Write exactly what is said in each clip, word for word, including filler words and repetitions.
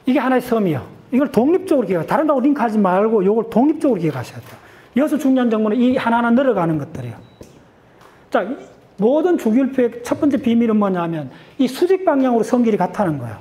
이게 하나의 섬이요. 이걸 독립적으로 기억해요. 다른 거하고 링크하지 말고 이걸 독립적으로 기억하셔야 돼요. 여기서 중요한 정보는 이 하나하나 늘어가는 것들이에요. 자, 모든 주기율표의 첫 번째 비밀은 뭐냐면 이 수직 방향으로 성질이 같다는 거예요.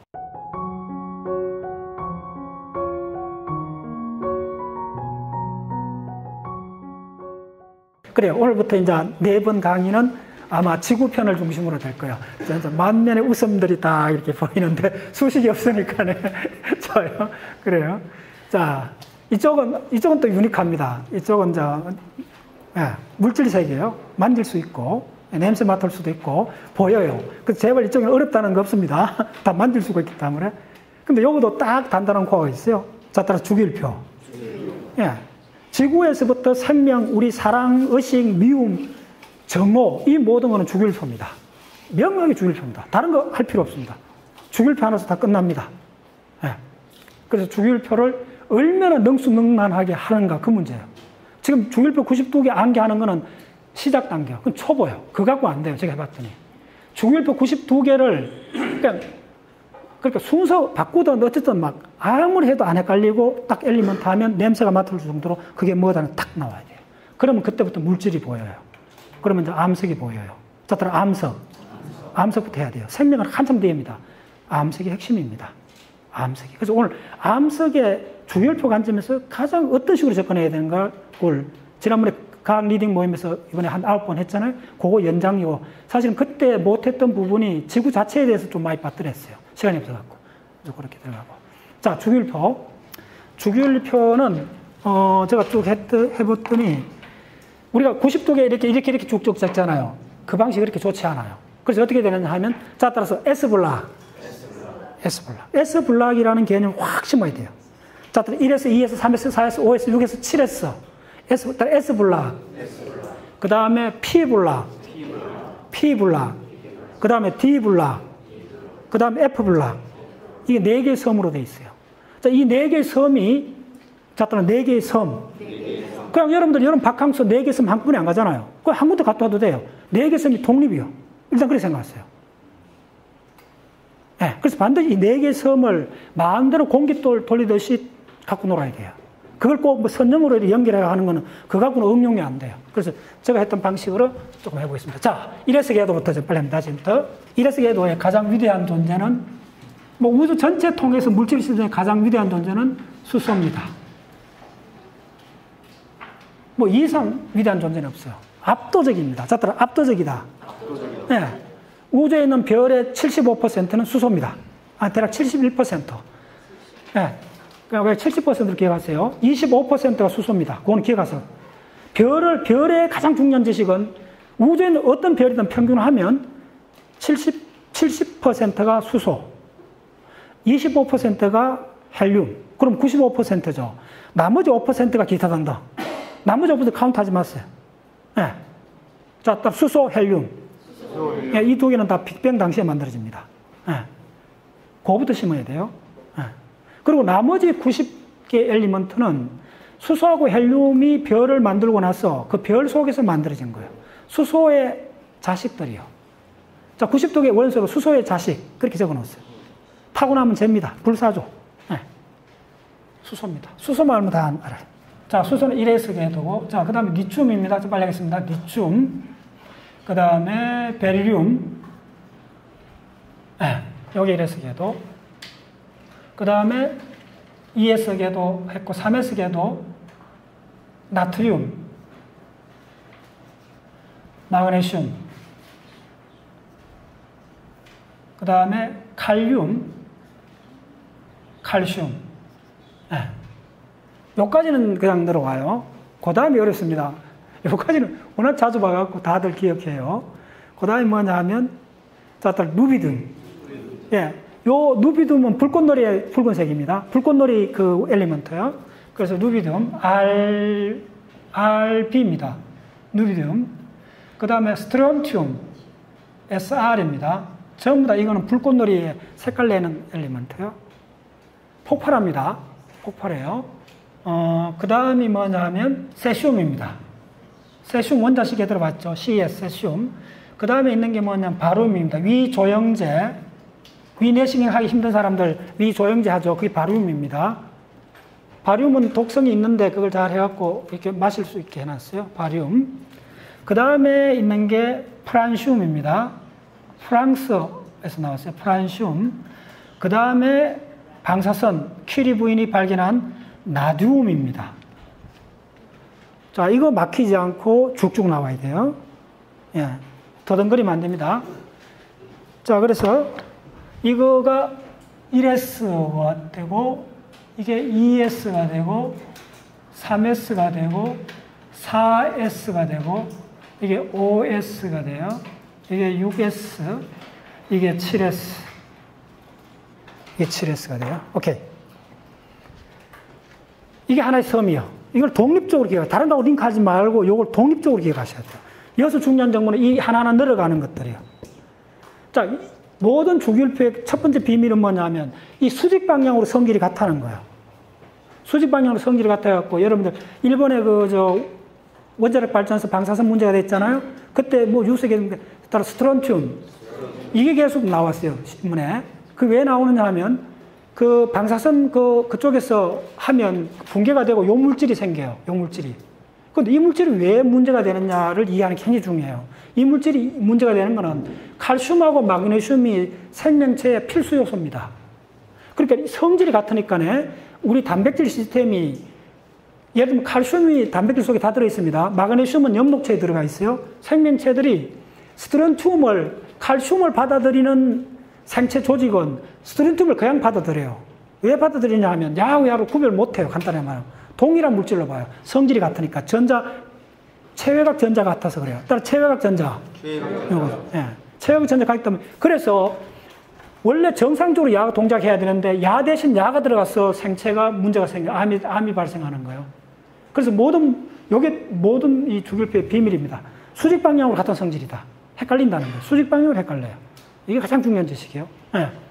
그래요. 오늘부터 이제 네 번 강의는 아마 지구편을 중심으로 될 거예요. 만면의 웃음들이 다 이렇게 보이는데 수식이 없으니까네. 좋아요. 그래요. 자, 이쪽은, 이쪽은 또 유니크합니다. 이쪽은 이제, 예, 물질 세계예요. 만질 수 있고, 냄새 맡을 수도 있고, 보여요. 그래서 제발 이쪽은 어렵다는 거 없습니다. 다 만질 수가 있기 때문에. 근데 여기도 딱 단단한 코어가 있어요. 자, 따라서 주기율표. 예. 지구에서부터 생명, 우리 사랑, 의식, 미움, 정오, 이 모든 거는 주기율표입니다. 명확히 주기율표입니다. 다른 거 할 필요 없습니다. 주기율표 하나에서 다 끝납니다. 예. 그래서 주기율표를 얼마나 능수능란하게 하는가, 그 문제예요. 지금 주기율표 구십이 개 암기하는 거는 시작 단계예요. 그건 초보예요. 그거 갖고 안 돼요. 제가 해봤더니. 주기율표 구십이 개를, 그러니까, 그러니까 순서 바꾸든 어쨌든 막 아무리 해도 안 헷갈리고 딱 엘리먼트 하면 냄새가 맡을 정도로 그게 뭐다는 딱 나와야 돼요. 그러면 그때부터 물질이 보여요. 그러면 이제 암석이 보여요. 자, 따라 암석. 암석부터 해야 돼요. 생명은 한참 뒤입니다. 암석이 핵심입니다. 암석이. 그래서 오늘 암석의 주기율표 관점에서 가장 어떤 식으로 접근해야 되는가를 지난번에 과학 리딩 모임에서 이번에 한 아홉 번 했잖아요. 그거 연장이고 사실은 그때 못했던 부분이 지구 자체에 대해서 좀 많이 빠뜨렸어요. 시간이 없어갖고. 그래서 그렇게 들어가고. 자, 주기율표. 주기율표는, 어, 제가 쭉 했, 해봤더니, 우리가 구십이 개 이렇게, 이렇게, 이렇게 쭉쭉 잡잖아요. 그 방식이 그렇게 좋지 않아요. 그래서 어떻게 되느냐 하면, 자, 따라서 S블락. S블락. S블락이라는 개념을 확 심어야 돼요. 자, 따라서 일에서 이에서 삼에서 사에서 오에서 육에서 칠에서 S, S블락. 그 다음에 P블락. P블락. 그 다음에 D블락. 그 다음에 F블락. 이게 네 개의 섬으로 되어 있어요. 자, 이 네 개의 섬이, 자, 따라 네 개의 섬. 그냥 여러분들, 여러분 바캉스 네 개 섬 한꺼번에 안 가잖아요. 그냥 한 군데 갔다 와도 돼요. 네 개 섬이 독립이요. 일단 그렇게 생각하세요. 네, 그래서 반드시 이 네 개의 섬을 마음대로 공깃돌 돌리듯이 갖고 놀아야 돼요. 그걸 꼭 뭐 선념으로 연결해서 하는 거는 그거 갖고는 응용이 안 돼요. 그래서 제가 했던 방식으로 조금 해보겠습니다. 자, 일에서 궤도부터 좀 빨리 합니다. 지금부터. 일에서 궤도의 가장 위대한 존재는, 뭐 우주 전체 통해서 물질 시스템의 가장 위대한 존재는 수소입니다. 뭐 이 이상 위대한 존재는 없어요. 압도적입니다. 자, 따라 압도적이다. 압도적이다. 네. 우주에 있는 별의 칠십오 퍼센트는 수소입니다. 아, 대략 칠십일 퍼센트. 네. 그러니까 왜 칠십 퍼센트를 기억하세요? 이십오 퍼센트가 수소입니다. 그거는 기억하세요. 별을, 별의 가장 중요한 지식은 우주에 있는 어떤 별이든 평균하면 칠십, 칠십 퍼센트가 수소, 이십오 퍼센트가 헬륨, 그럼 구십오 퍼센트죠. 나머지 오 퍼센트가 기타 등등. 나머지 오 퍼센트 카운트 하지 마세요. 네. 자, 딱 수소, 헬륨. 네, 이 두 개는 다 빅뱅 당시에 만들어집니다. 네. 그거부터 심어야 돼요. 네. 그리고 나머지 구십 개 엘리먼트는 수소하고 헬륨이 별을 만들고 나서 그 별 속에서 만들어진 거예요. 수소의 자식들이요. 자, 구십이 개 원소로 수소의 자식. 그렇게 적어 놓았어요. 타고나면 잽니다. 불사조. 네. 수소입니다. 수소만 알면 다 알아요. 자, 수소는 일에서 궤도고, 자, 그 다음에 리튬입니다. 좀 빨리 하겠습니다. 리튬. 그 다음에 베릴륨. 네. 여기 일에서 궤도. 그 다음에 이에서 궤도 했고, 삼에서 궤도, 나트륨, 마그네슘, 그 다음에 칼륨, 칼슘. 네. 여기까지는 그냥 들어와요. 그 다음이 어렵습니다. 여기까지는 워낙 자주 봐갖고 다들 기억해요. 그 다음에 뭐냐 하면, 자, 누비딘. 예. 요 누비듐은 불꽃놀이의 붉은색입니다. 불꽃놀이 그 엘리먼트요. 그래서 누비듐 R, 알비입니다. 누비듐. 그 다음에 스트론튬 에스알입니다. 전부 다 이거는 불꽃놀이의 색깔 내는 엘리먼트요. 폭발합니다. 폭발해요. 어, 그 다음이 뭐냐 하면 세슘입니다. 세슘 원자식에 들어봤죠. 씨에스 세슘. 그 다음에 있는 게 뭐냐면 바륨입니다. 위조영제. 위내시경 하기 힘든 사람들 위조영제 하죠. 그게 바리움입니다. 바리움은 독성이 있는데 그걸 잘 해갖고 이렇게 마실 수 있게 해놨어요. 바리움. 그 다음에 있는 게 프란시움입니다. 프랑스에서 나왔어요. 프란시움. 그 다음에 방사선 퀴리 부인이 발견한 나듐입니다. 자, 이거 막히지 않고 쭉쭉 나와야 돼요. 예, 더듬거리면 안 됩니다. 자, 그래서 이거가 일 에스가 되고 이게 이 에스가 되고 삼 에스가 되고 사 에스가 되고 이게 오 에스가 돼요. 이게 육 에스, 이게 칠 에스, 이게 칠 에스가 돼요. 오케이. 이게 하나의 섬이요. 이걸 독립적으로 기억하세요. 다른 거하고 링크하지 말고 이걸 독립적으로 기억하셔야 돼요. 여기서 중요한 정보는 이 하나하나 늘어가는 것들이에요. 자, 모든 주기율표의 첫 번째 비밀은 뭐냐면 이 수직 방향으로 성질이 같다는 거예요. 수직 방향으로 성질이 같아갖고 여러분들 일본의 그 저 원자력 발전소 방사선 문제가 됐잖아요. 그때 뭐 뉴스에 따라 스트론튬 이게 계속 나왔어요. 신문에. 그 왜 나오느냐 하면 그 방사선 그 그쪽에서 하면 붕괴가 되고 용물질이 생겨요. 용물질이. 근데 이 물질이 왜 문제가 되느냐를 이해하는 게 굉장히 중요해요. 이 물질이 문제가 되는 거는 칼슘하고 마그네슘이 생명체의 필수 요소입니다. 그러니까 성질이 같으니까 우리 단백질 시스템이 예를 들면 칼슘이 단백질 속에 다 들어있습니다. 마그네슘은 엽록체에 들어가 있어요. 생명체들이 스트론튬을 칼슘을 받아들이는 생체 조직은 스트론튬을 그냥 받아들여요. 왜 받아들이냐 하면 야하고 야로 구별 못해요. 간단히 말하면. 동일한 물질로 봐요. 성질이 같으니까. 전자, 체외각 전자 같아서 그래요. 따라 체외각 전자. 요거, 예. 체외각 전자 같기 때문에. 그래서 원래 정상적으로 야가 동작해야 되는데 야 대신 야가 들어가서 생체가 문제가 생겨 암이, 암이 발생하는 거예요. 그래서 모든 요게 모든 이 주기율표의 비밀입니다. 수직 방향으로 같은 성질이다. 헷갈린다는 거예요. 수직 방향으로 헷갈려요. 이게 가장 중요한 지식이에요. 예.